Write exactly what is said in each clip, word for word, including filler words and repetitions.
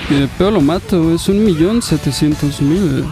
Y de pedo lo mato, es un millón setecientos mil.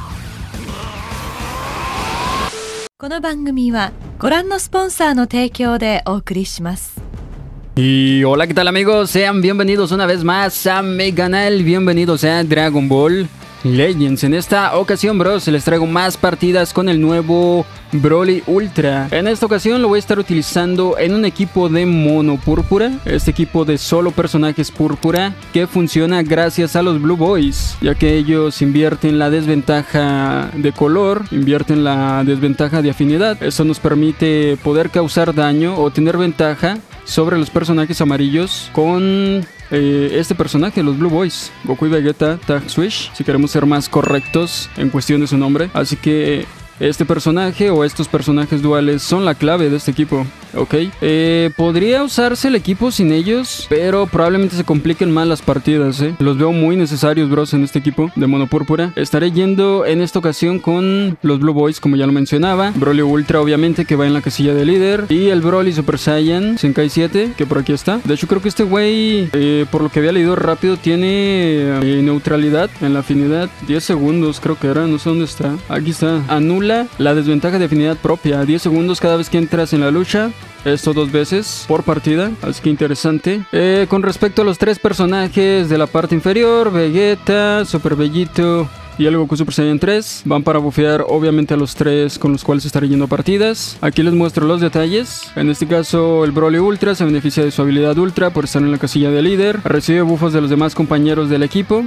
この番組はご覧のスポンサーの提供でお送りします。 Y hola, ¿qué tal amigos? Sean bienvenidos una vez más a mi canal, bienvenidos a Dragon Ball Legends. En esta ocasión, bros, les traigo más partidas con el nuevo Broly Ultra. En esta ocasión lo voy a estar utilizando en un equipo de mono púrpura. Este equipo de solo personajes púrpura que funciona gracias a los Blue Boys, ya que ellos invierten la desventaja de color, invierten la desventaja de afinidad. Eso nos permite poder causar daño o tener ventaja sobre los personajes amarillos con eh, este personaje, los Blue Boys, Goku y Vegeta Tag Switch, si queremos ser más correctos en cuestión de su nombre. Así que este personaje o estos personajes duales son la clave de este equipo, ¿ok? Eh, podría usarse el equipo sin ellos, pero probablemente se compliquen más las partidas, ¿eh? Los veo muy necesarios, bros, en este equipo de mono púrpura. Estaré yendo en esta ocasión con los Blue Boys, como ya lo mencionaba. Broly Ultra, obviamente, que va en la casilla de líder. Y el Broly Super Saiyan Zenkai siete, que por aquí está. De hecho, creo que este güey, eh, por lo que había leído rápido, tiene eh, neutralidad en la afinidad. diez segundos, creo que era, no sé dónde está. Aquí está. Anula la desventaja de afinidad propia, diez segundos cada vez que entras en la lucha. Esto dos veces por partida, así que interesante. Eh, con respecto a los tres personajes de la parte inferior, Vegeta, Super Bellito y el Goku Super Saiyan tres, van para bufear obviamente a los tres con los cuales estaré yendo partidas. Aquí les muestro los detalles. En este caso el Broly Ultra se beneficia de su habilidad Ultra por estar en la casilla de líder. Recibe bufos de los demás compañeros del equipo.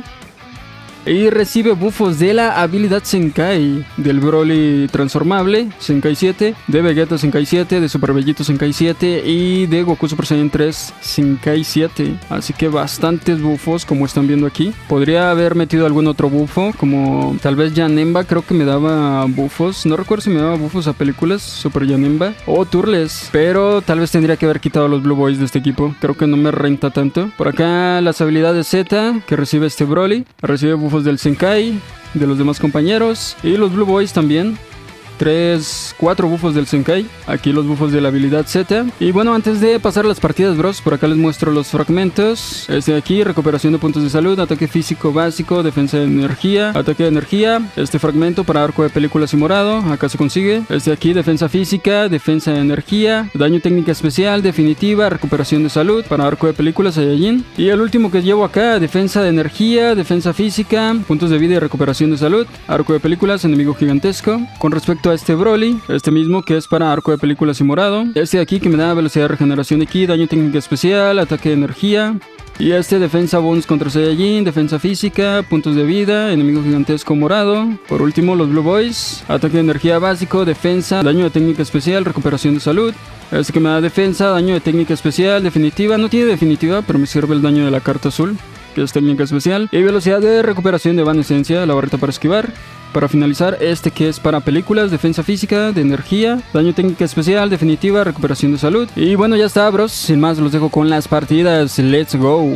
Y recibe bufos de la habilidad Zenkai del Broly transformable Zenkai siete, de Vegeta Zenkai siete, de Super Bellito Zenkai siete y de Goku Super Saiyan tres Zenkai siete. Así que bastantes bufos, como están viendo aquí. Podría haber metido algún otro bufo, como tal vez Janemba, creo que me daba bufos. No recuerdo si me daba bufos a películas, Super Janemba o Turles, pero tal vez tendría que haber quitado a los Blue Boys de este equipo. Creo que no me renta tanto. Por acá las habilidades Z que recibe este Broly. Recibe bufos del Zenkai, de los demás compañeros y los Blue Boys también. Tres, cuatro bufos del Zenkai. Aquí los bufos de la habilidad Z. Y bueno, antes de pasar las partidas, bros, por acá les muestro los fragmentos. Este de aquí, recuperación de puntos de salud, ataque físico básico, defensa de energía, ataque de energía. Este fragmento para arco de películas y morado, acá se consigue. Este de aquí, defensa física, defensa de energía, daño técnica especial, definitiva, recuperación de salud para arco de películas, Saiyajin. Y el último que llevo acá, defensa de energía, defensa física, puntos de vida y recuperación de salud, arco de películas, enemigo gigantesco. Con respecto a este Broly, este mismo que es para arco de películas y morado. Este de aquí que me da velocidad de regeneración aquí, daño técnica especial, ataque de energía. Y este defensa bonus contra Saiyajin, defensa física, puntos de vida, enemigo gigantesco morado. Por último los Blue Boys, ataque de energía básico, defensa, daño de técnica especial, recuperación de salud. Este que me da defensa, daño de técnica especial, definitiva, no tiene definitiva, pero me sirve el daño de la carta azul, que es técnica especial. Y velocidad de recuperación de evanescencia, la barrita para esquivar. Para finalizar, este que es para películas, defensa física, de energía, daño técnica especial, definitiva, recuperación de salud. Y bueno, ya está, bros. Sin más, los dejo con las partidas. Let's go.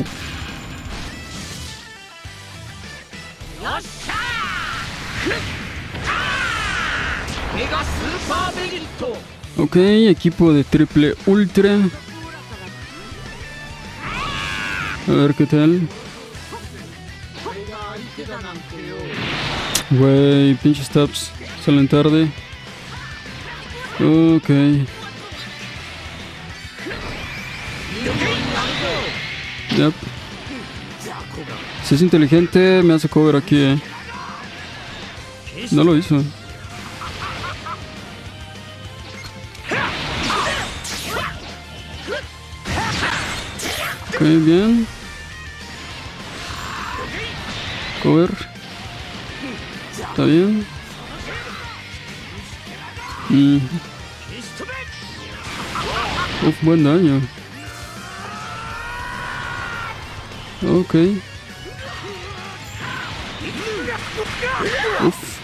Ok, equipo de triple ultra. A ver qué tal. Güey, pinches taps salen tarde. Ok. Yep. Si es inteligente, me hace cover aquí, eh. No lo hizo. Ok, bien. Cover. Está bien. Mm. Uf, buen daño. Ok. Uf.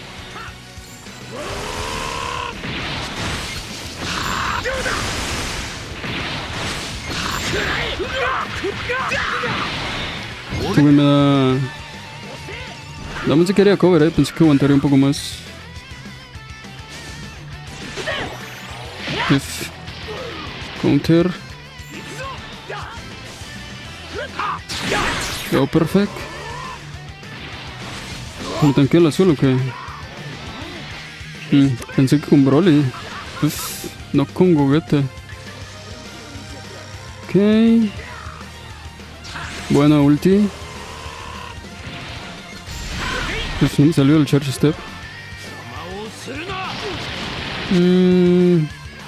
Este güey me da... Dame si quería cover, eh. Pensé que aguantaría un poco más. Uf. Counter. Quedó perfecto. ¿Me tanquea el azul o qué? Mm, pensé que con Broly. Uf, no con Gogeta. Ok. Buena ulti. Pues no me salió el Charge Step. Mm.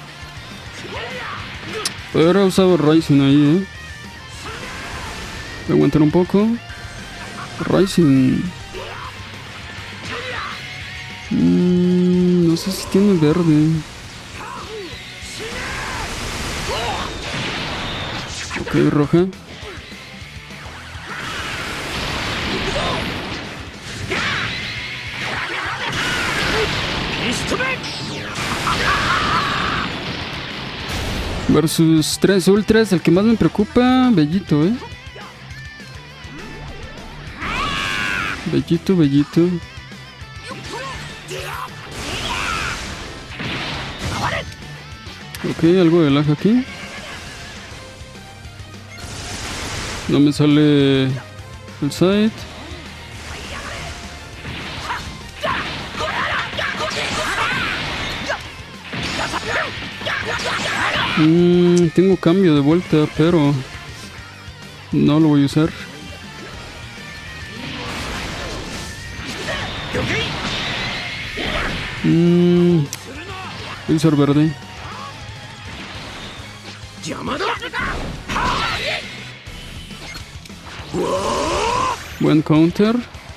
Hubiera usado Rising ahí, eh. Voy a aguantar un poco. Rising. Mm, no sé si tiene verde. Ok, roja. Versus tres ultras, el que más me preocupa, Bellito, eh. Bellito, Bellito. Ok, algo de lag aquí. No me sale el side. Mm, tengo cambio de vuelta, pero no lo voy a usar. Mm, voy a usar verde. Buen counter.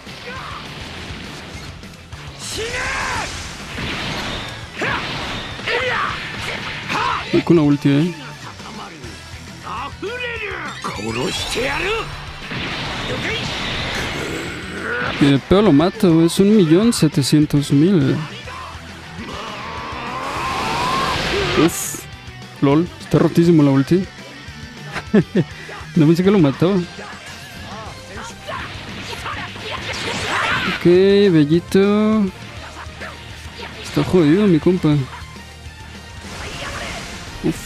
Voy con la ulti, eh. Y de pedo lo mato, es un millón setecientos mil. Uf, lol, está rotísimo la ulti. No pensé que lo mataba. Ok, Bellito. Está jodido mi compa. Uf.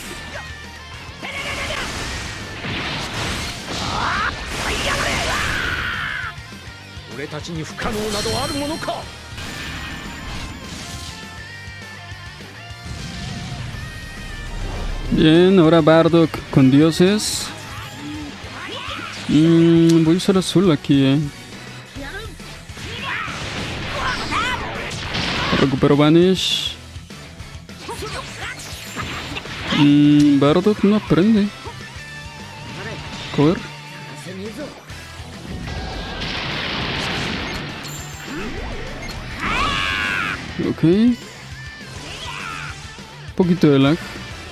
Bien, ahora Bardock con dioses. Mm, voy a usar azul aquí, eh. Recupero Vanish. Mm, Bardock no aprende. Cover. Ok. Un poquito de lag.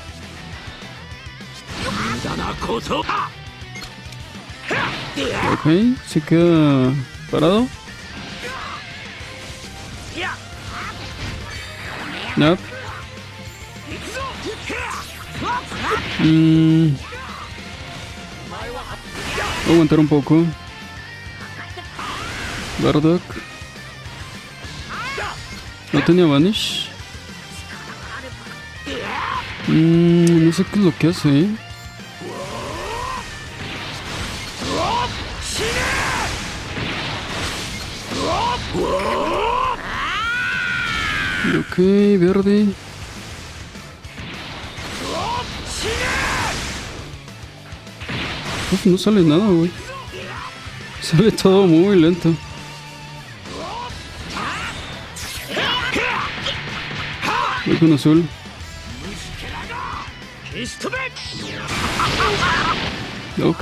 Ok, se queda parado. Nope. Mm. Voy a aguantar un poco. Bardock. No tenía Vanish. Mm, no sé qué es lo que hace, ¿eh? Ok, verde. Uf, no sale nada, güey. Sale todo muy lento. Voy con azul. Ok.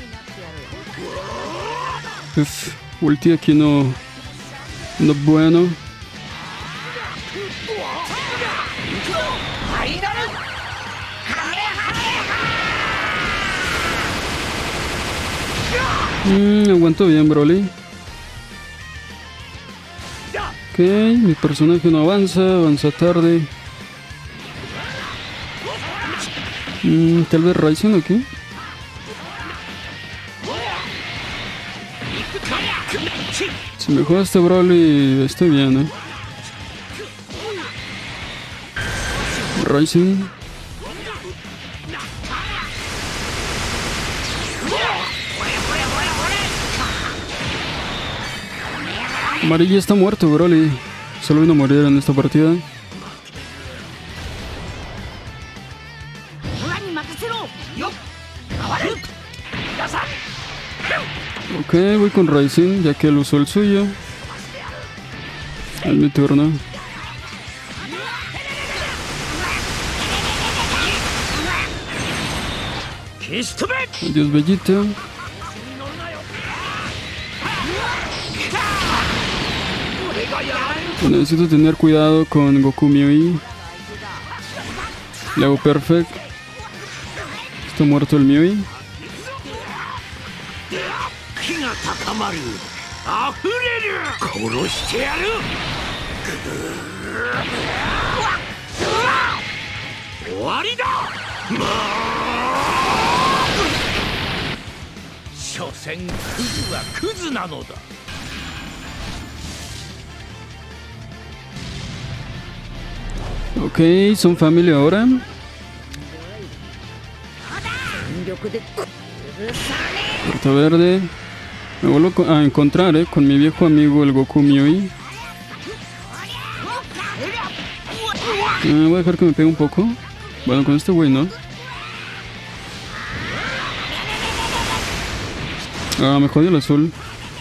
Uf, ulti aquí no... No bueno. Mm, aguanto bien, Broly. Ok, mi personaje no avanza, avanza tarde. Mm, tal vez Ryzen aquí. Si me juega este Broly, estoy bien, eh. Ryzen. Amarilla está muerto, Broly. Solo vino a morir en esta partida. Ok, voy con Raisin, ya que él usó el suyo. Es mi turno. Adiós, Bellita. Necesito tener cuidado con Goku Miui. Le hago perfect. Está muerto el Miui. Ok, son familia ahora. Carta verde. Me vuelvo a encontrar eh, con mi viejo amigo el Goku Miui. Eh, voy a dejar que me pegue un poco. Bueno, con este güey no. Ah, me jodió el azul.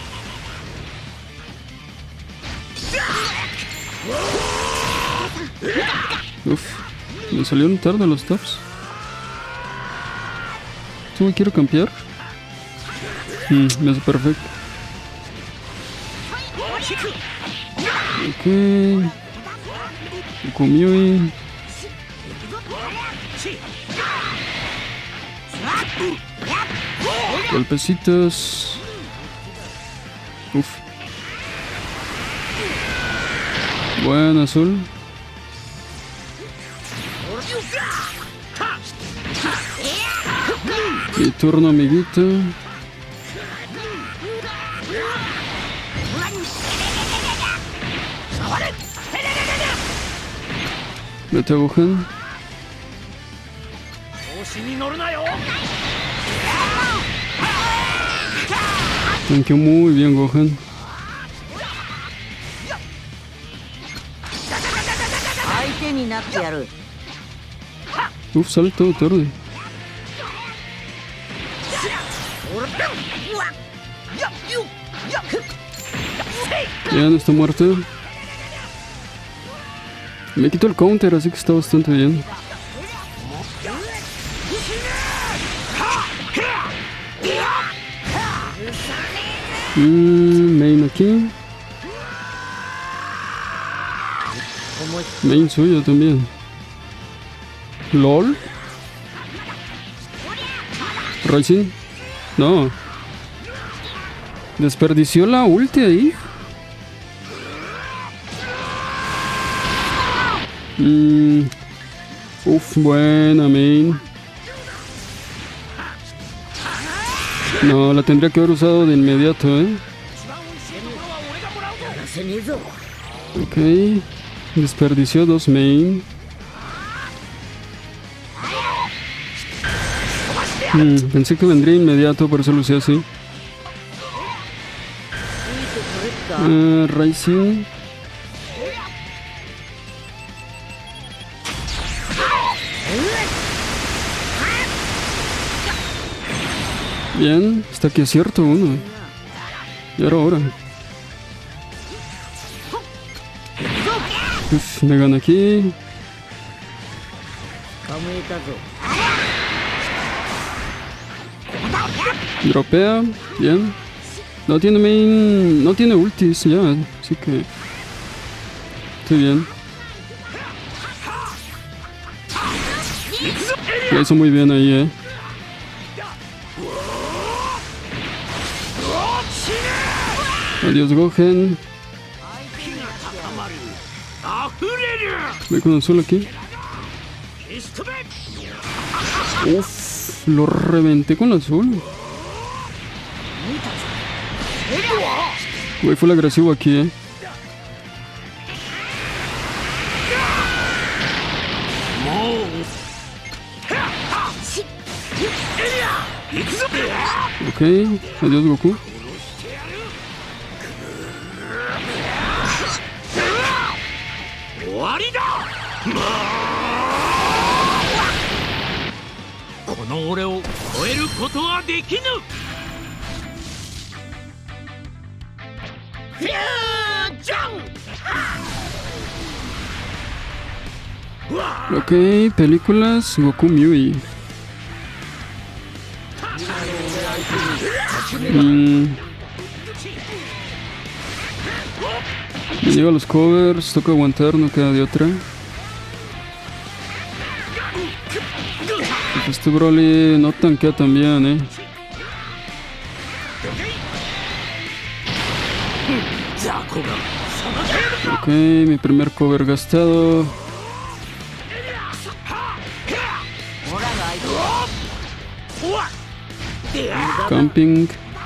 Uf, me salieron tarde los tops. ¿Tú me quiero campear? Mm, me hace perfecto. Ok. Goku Miui. Golpecitos. Uf. Buen azul. Mi turno, amiguito. Vete a Gohan. Tanqueó muy bien Gohan. Uf, sale todo tarde. Ya no está muerto. Me quito el counter, así que está bastante bien. Mm, main aquí. Main suyo también. LOL. Raisin. No. Desperdició la ulti ahí. Mm. Uf, buena main. No, la tendría que haber usado de inmediato, eh. Ok. Desperdició dos main. Mm, pensé que vendría inmediato, por eso lo usé así. Uh, Raisin. Bien, está aquí acierto uno. Y ahora ahora. Uf, me gana aquí. Dropea, bien. No tiene main, no tiene ultis ya, así que estoy bien. Lo hizo muy bien ahí, eh. Adiós, Gohan. Voy con azul aquí. Uff, lo reventé con el azul. Güey, fue el agresivo aquí, eh. Ok, adiós, Goku. Ok, películas Goku Mui. Mm. Me llevo los covers, toca aguantar, no queda de otra. Este Broly no tanquea tan bien, eh. Ok, mi primer cover gastado. Camping.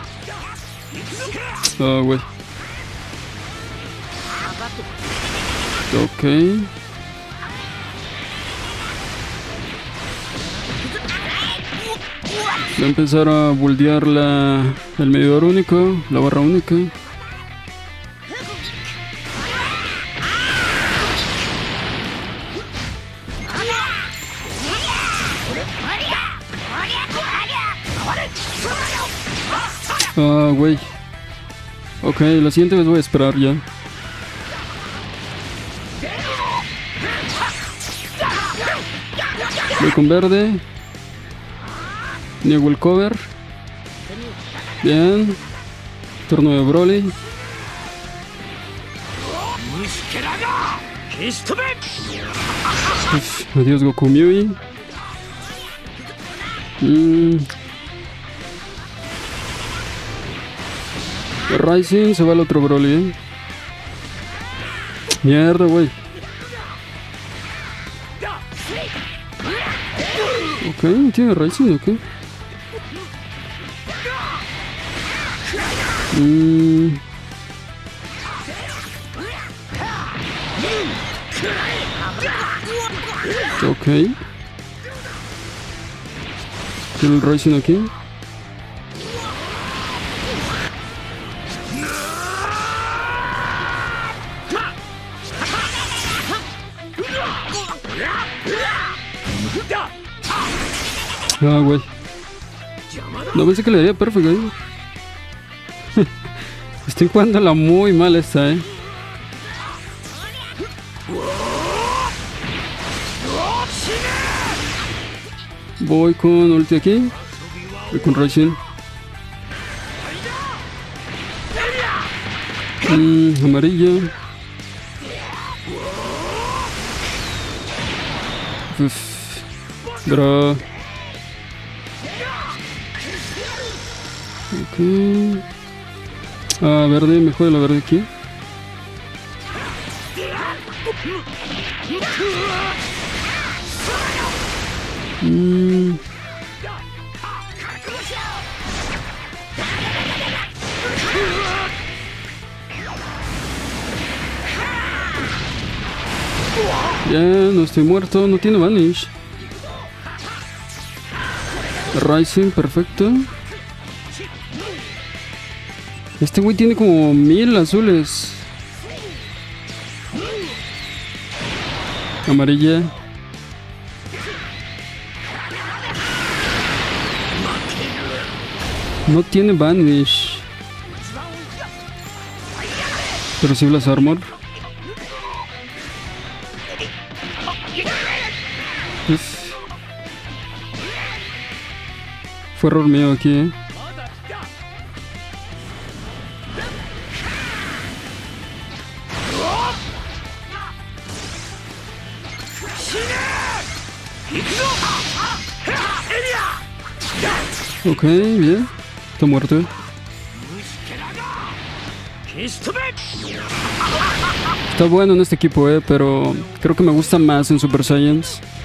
Ah, güey. Ok. Voy a empezar a buldear la, el medidor único, la barra única. Ah, güey. Ok, la siguiente vez voy a esperar ya. Voy con verde. Niego el cover. Bien. Turno de Broly. Uf, adiós Goku Mui. Mm. Rising, se va el otro Broly, eh. Mierda, güey. Ok, ¿no tiene Rising o qué? Mm. Ok. ¿Tiene el Rising aquí? Ah, güey. No pensé que le daría perfecto ahí. Estoy jugándola muy mal esta, eh. Voy con ulti aquí. Voy con Rising. Mm, amarilla. Uf. Bro. Ok. Ah, verde, me jode la verde aquí. Mm. Ya, no estoy muerto, no tiene Vanish. Rising, perfecto. Este güey tiene como mil azules. Amarilla. No tiene Vanish. Pero sí Blast Armor. Uf. Fue error mío aquí, eh. Ok, bien. Está muerto. Está bueno en este equipo, eh, pero creo que me gusta más en Super Saiyans.